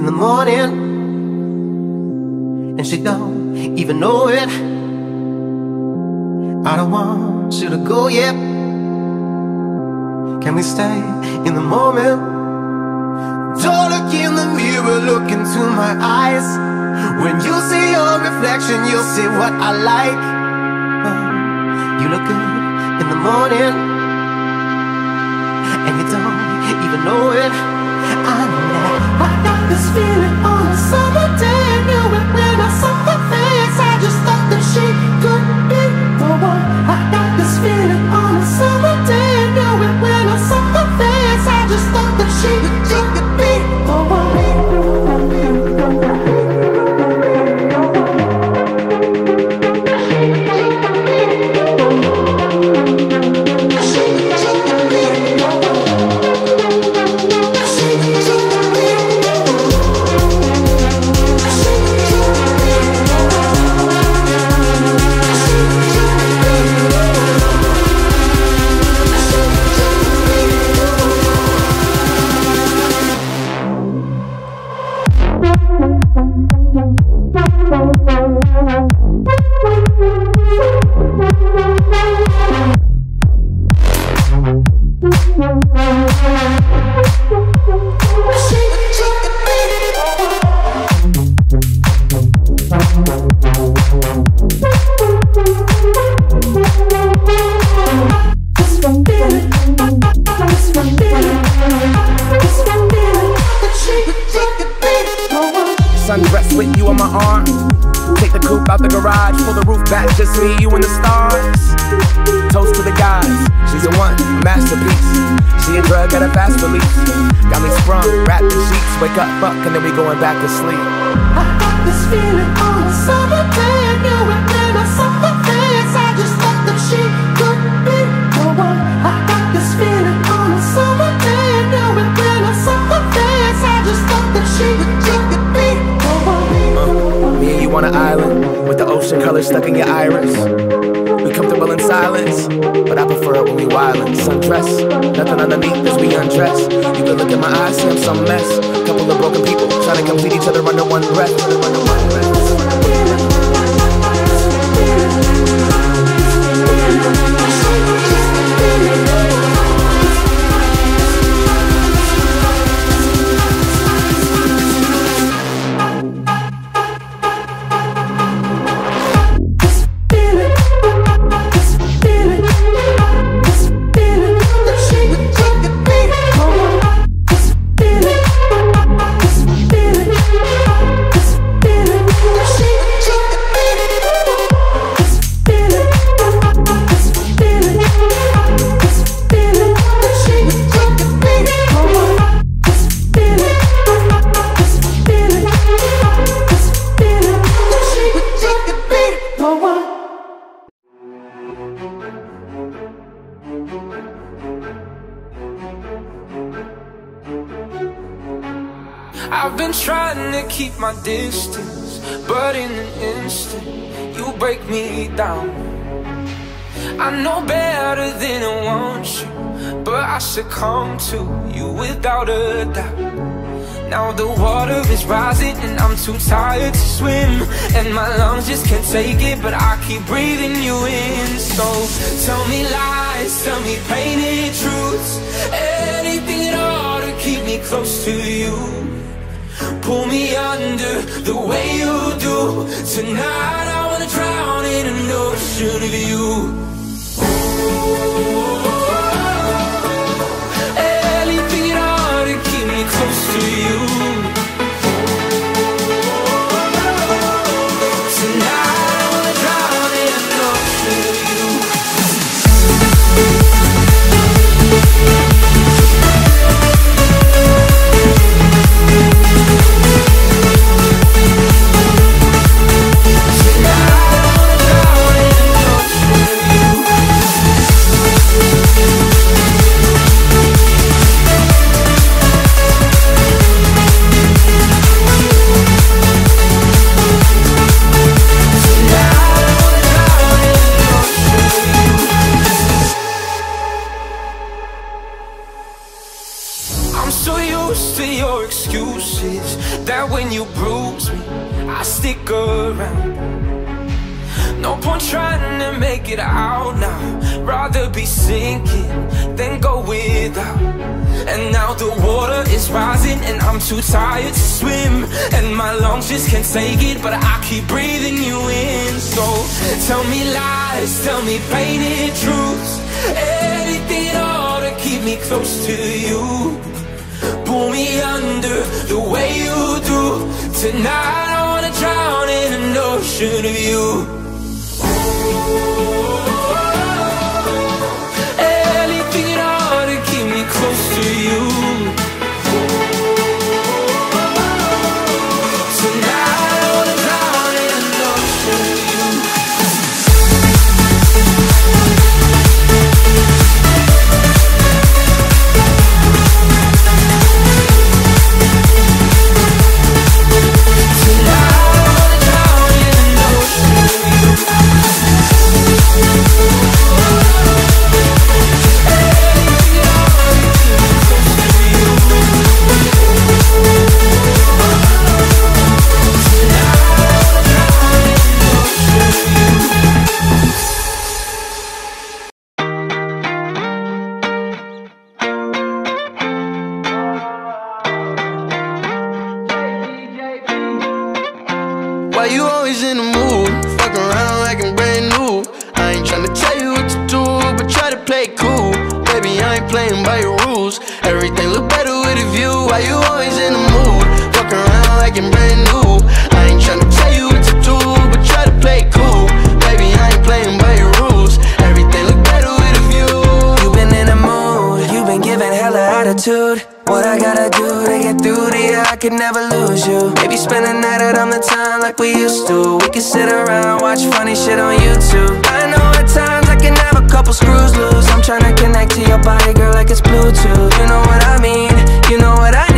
in the morning, and she don't even know it. I don't want you to go yet. Can we stay in the moment? Don't look in the mirror, look into my eyes. When you see your reflection, you'll see what I like. You look good in the morning, and you don't even know it. I got this feeling on a summer day. Knew it when I saw her face. I just thought that she could be the one. I got this feeling on a summer day. Knew it when I saw her face. I just thought that she could be the one. Sundress with you on my arm. Take the coupe out the garage, pull the roof back, just me, you and the stars. Toast to the guys, she's a one, a masterpiece. She a drug at a fast release. Got me sprung, wrapped in sheets. Wake up, fuck, and then we going back to sleep. I got this feeling on a summer day. Knew it when I saw her face. I just thought that she could be the one. I got this feeling on a summer day. Knew it when I saw her face. I just thought that she could be the one. Me and you on an island with the ocean color stuck in your iris. We comfortable in silence, but I prefer it when we wildin'. Sundress, nothing underneath as we undress. You can look in my eyes, see I'm some mess. Couple of broken people trying to complete each other under one breath. I've been trying to keep my distance, but in an instant, you break me down. I know better than I want you, but I succumb to you without a doubt. Now the water is rising and I'm too tired to swim, and my lungs just can't take it, but I keep breathing you in. So tell me lies, tell me painted truths, anything at all to keep me close to you. Pull me under the way you do. Tonight I wanna drown in an ocean of you. Anything at all to keep me close to you. Tonight I wanna drown in an ocean of you. that when you bruise me, I stick around. No point trying to make it out now. Rather be sinking than go without. And now the water is rising and I'm too tired to swim, and my lungs just can't take it, but I keep breathing you in. So tell me lies, tell me painted truths, anything at all to keep me close to you. Pull me under the way you do. Tonight I wanna drown in an ocean of you. Anything at all to keep me close to you. Tonight I wanna drown in an ocean of you. Why you always in the mood? Fuck around like I'm brand new. I ain't tryna tell you what to do, but try to play cool. Baby, I ain't playing by your rules. Everything look better with a view. Why you always in the mood? Fuck around like I'm brand new. I ain't tryna tell you what to do, but try to play cool. Baby, I ain't playing by your rules. Everything look better with a view. You been in the mood, you been giving hella attitude. What I gotta do to get through to you, I can never lose you. Maybe spend a night out on the town like we used to. We can sit around, watch funny shit on YouTube. I know at times I can have a couple screws loose. I'm tryna connect to your body, girl, like it's Bluetooth. You know what I mean, you know what I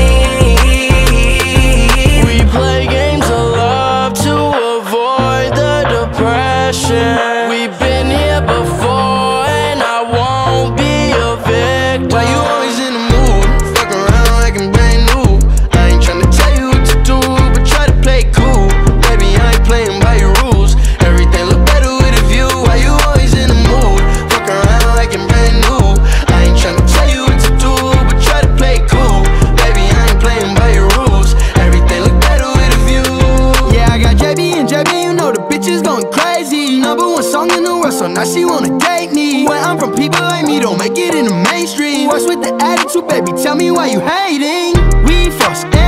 need. We play games of love to avoid the depression. We've been here before and I won't be a victim. Why you always in the mood? Fuck around like I'm brand new. I ain't tryna tell you what to do, but try to play cool. Baby, I ain't playing by your rules. Everything look better with a view. Why you always in the mood? Fuck around like I'm brand new. I ain't tryna tell you what to do, but try to play cool. Baby, I ain't playing by your rules. Everything look better with a view. Yeah, I got JB and JB, you know the bitch is going crazy. #1 song in the world, so now she wanna date me. Where I'm from, people like me don't make it in the mainstream. What's with the attitude, baby? Tell me why you hating. We fuss